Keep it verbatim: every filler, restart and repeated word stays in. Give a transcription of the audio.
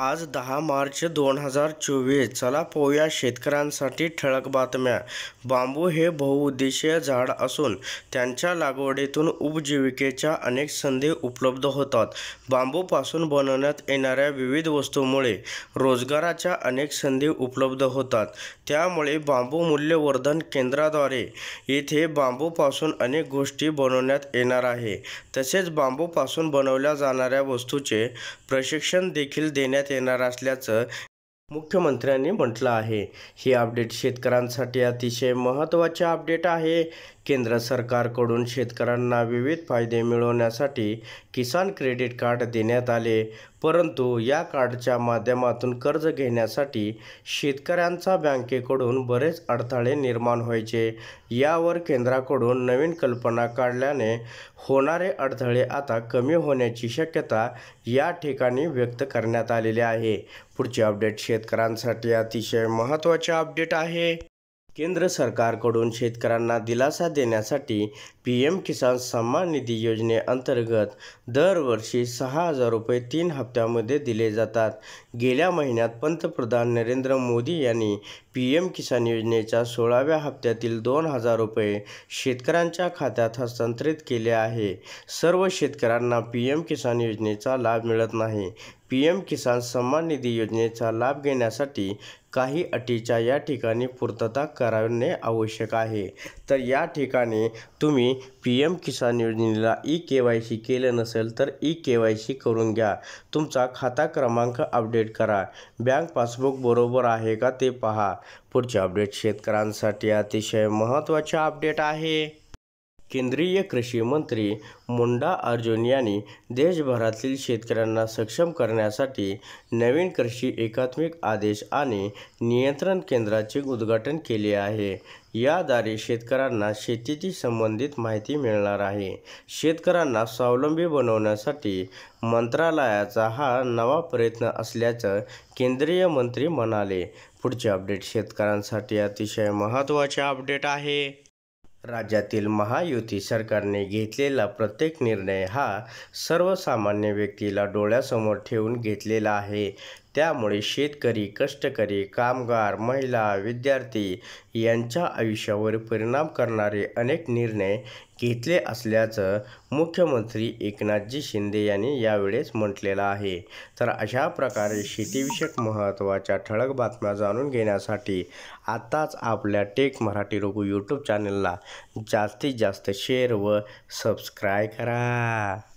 आज दहा मार्च दोन हजार चोवीस. चला पाहूया शेतकऱ्यांसाठी ठळक बातम्या. बांबू हे बहुउद्देशीय झाड असून त्यांच्या लागवडीतून उपजीविकेच्या अनेक संधी उपलब्ध होतात. बांबूपासून बनवण्यात येणाऱ्या विविध वस्तूंमुळे रोजगाराच्या अनेक संधी उपलब्ध होतात. त्यामुळे बांबू मूल्यवर्धन केंद्राद्वारे येथे बांबूपासून अनेक गोष्टी बनवण्यात येणार आहे. तसेच बांबूपासून बनवल्या जाणाऱ्या वस्तूंचे प्रशिक्षण देखील देण्यात येणार असल्याचं मुख्यमंत्र्यांनी म्हटलं आहे. ही अपडेट शेतकऱ्यांसाठी अतिशय महत्त्वाचे अपडेट आहे. केंद्र सरकारकडून शेतकऱ्यांना विविध फायदे मिळवण्यासाठी किसान क्रेडिट कार्ड देण्यात आले, परंतु या कार्डच्या माध्यमातून कर्ज घेण्यासाठी शेतकऱ्यांचा बँकेकडून बरेच अडथळे निर्माण व्हायचे. यावर केंद्राकडून नवीन कल्पना काढल्याने होणारे अडथळे आता कमी होण्याची शक्यता या ठिकाणी व्यक्त करण्यात आलेली आहे. पुढची अपडेट शेतकऱ्यांसाठी अतिशय महत्त्वाचे अपडेट आहे. केंद्र सरकारकडून शेतकऱ्यांना दिलासा देण्यासाठी पी एम किसान सन्मान निधी योजनेअंतर्गत दरवर्षी सहा हजार रुपये तीन हप्त्यामध्ये दिले जातात. गेल्या महिन्यात पंतप्रधान नरेंद्र मोदी यांनी पी एम किसान योजनेच्या सोळाव्या हप्त्यातील दोन हजार रुपये शेतकऱ्यांच्या खात्यात हस्तांतरित केले आहे. सर्व शेतकऱ्यांना पी एम किसान योजनेचा लाभ मिळत नाही. पी एम किसान सन्मान निधी योजनेचा लाभ घेण्यासाठी काही अटीच्या या ठिकाणी पूर्तता करणे आवश्यक आहे. तर या ठिकाणी तुम्ही पी एम किसान योजनेला ई के वाय सी केलं नसेल तर ई के वाय सी करून घ्या. तुमचा खाता क्रमांक अपडेट करा. बँक पासबुक बरोबर आहे का ते पहा. पुढचे अपडेट शेतकऱ्यांसाठी अतिशय महत्त्वाचे अपडेट आहे. केंद्रीय कृषी मंत्री मोंडा अर्जुन यांनी देशभरातील शेतकऱ्यांना सक्षम करण्यासाठी नवीन कृषी एकात्मिक आदेश आणि नियंत्रण केंद्राचे उद्घाटन केले आहे. याद्वारे शेतकऱ्यांना शेतीशी संबंधित माहिती मिळणार आहे. शेतकऱ्यांना स्वावलंबी बनवण्यासाठी मंत्रालयाचा हा नवा प्रयत्न असल्याचं केंद्रीय मंत्री म्हणाले. पुढचे अपडेट शेतकऱ्यांसाठी अतिशय महत्त्वाचे अपडेट आहे. राज्यातील महायुती सरकारने घेतलेला प्रत्येक निर्णय हा सर्वसामान्य व्यक्तीला डोळ्यासमोर ठेवून घेतलेला आहे. त्यामुळे शेतकरी, कष्टकरी, कामगार, महिला, विद्यार्थी यांच्या आयुष्यावर परिणाम करणारे अनेक निर्णय घेतले असल्याचं मुख्यमंत्री एकनाथजी शिंदे यांनी यावेळेस म्हटलेलं आहे. तर अशा प्रकारे शेतीविषयक महत्त्वाच्या ठळक बातम्या जाणून घेण्यासाठी आत्ताच आपल्या टेक मराठी रघु यूट्यूब चॅनलला जास्तीत जास्त शेअर व सबस्क्राईब करा.